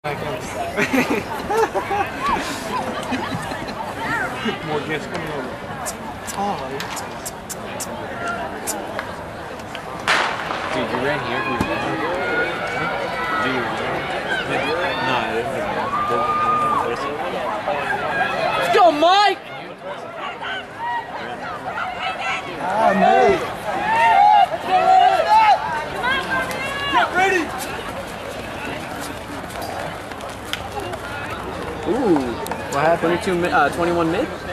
More guests coming over. Oh, dude, you're right here. Dude, no, let's go, Mike! Ah, move! Get ready! Ooh, what happened? 21 mid?